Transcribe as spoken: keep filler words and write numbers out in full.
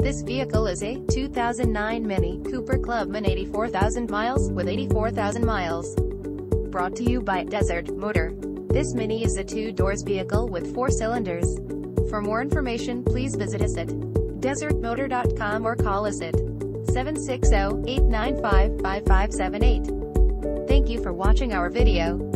This vehicle is a two thousand nine Mini Cooper Clubman, eighty-four thousand miles, with eighty-four thousand miles. Brought to you by Desert Motor. This Mini is a two-doors vehicle with four cylinders. For more information, please visit us at desert motor dot com or call us at seven six zero, eight nine five, five five seven eight. Thank you for watching our video.